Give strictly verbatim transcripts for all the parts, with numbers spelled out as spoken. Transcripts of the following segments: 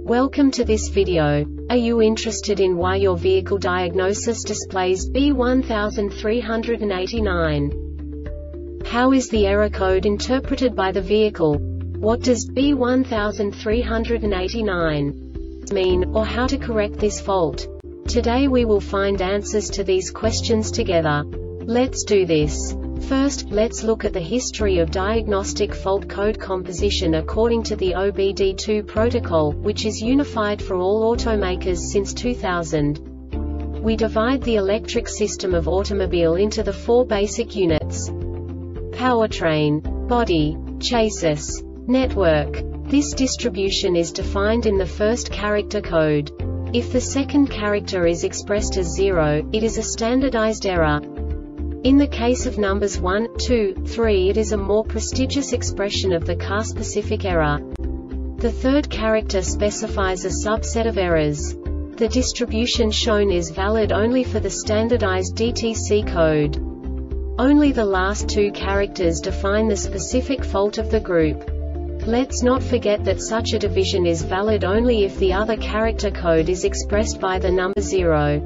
Welcome to this video. Are you interested in why your vehicle diagnosis displays B one three eight nine? How is the error code interpreted by the vehicle? What does B one three eight nine mean, or how to correct this fault? Today we will find answers to these questions together. Let's do this. First, let's look at the history of diagnostic fault code composition according to the O B D two protocol, which is unified for all automakers since two thousand. We divide the electric system of automobile into the four basic units: powertrain, body, chassis, network. This distribution is defined in the first character code. If the second character is expressed as zero, it is a standardized error. In the case of numbers one, two, three, it is a more prestigious expression of the car-specific error. The third character specifies a subset of errors. The distribution shown is valid only for the standardized D T C code. Only the last two characters define the specific fault of the group. Let's not forget that such a division is valid only if the other character code is expressed by the number zero.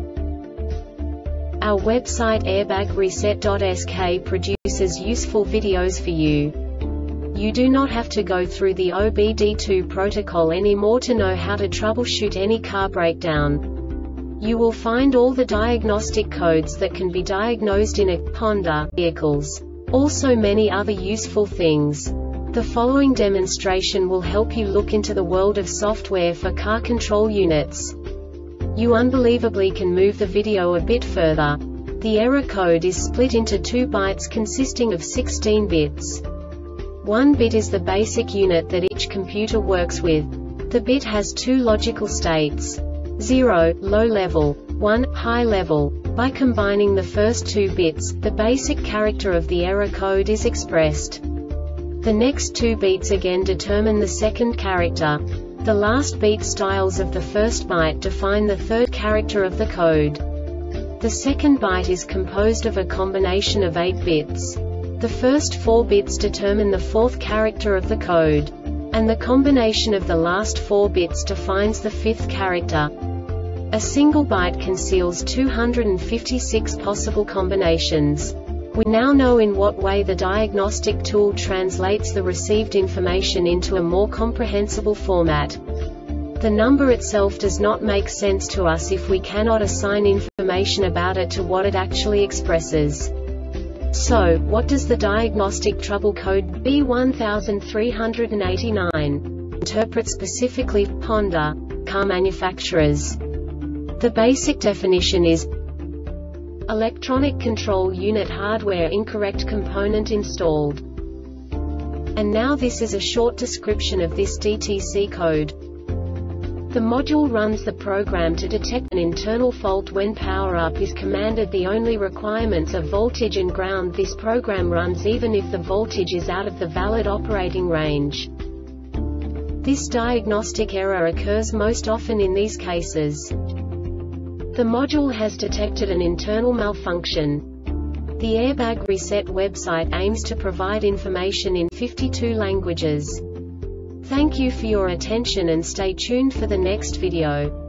Our website airbag reset dot S K produces useful videos for you. You do not have to go through the O B D two protocol anymore to know how to troubleshoot any car breakdown. You will find all the diagnostic codes that can be diagnosed in a Honda vehicles. Also many other useful things. The following demonstration will help you look into the world of software for car control units. You unbelievably can move the video a bit further. The error code is split into two bytes consisting of sixteen bits. One bit is the basic unit that each computer works with. The bit has two logical states: zero, low level, one, high level. By combining the first two bits, the basic character of the error code is expressed. The next two beats again determine the second character. The last beat styles of the first byte define the third character of the code. The second byte is composed of a combination of eight bits. The first four bits determine the fourth character of the code. And the combination of the last four bits defines the fifth character. A single byte conceals two hundred fifty-six possible combinations. We now know in what way the diagnostic tool translates the received information into a more comprehensible format. The number itself does not make sense to us if we cannot assign information about it to what it actually expresses. So, what does the diagnostic trouble code B one three eight nine interpret specifically for Honda car manufacturers? The basic definition is electronic control unit hardware incorrect component installed. And now this is a short description of this D T C code. The module runs the program to detect an internal fault when power-up is commanded. The only requirements are voltage and ground. This program runs even if the voltage is out of the valid operating range. This diagnostic error occurs most often in these cases. The module has detected an internal malfunction. The Airbag Reset website aims to provide information in fifty-two languages. Thank you for your attention and stay tuned for the next video.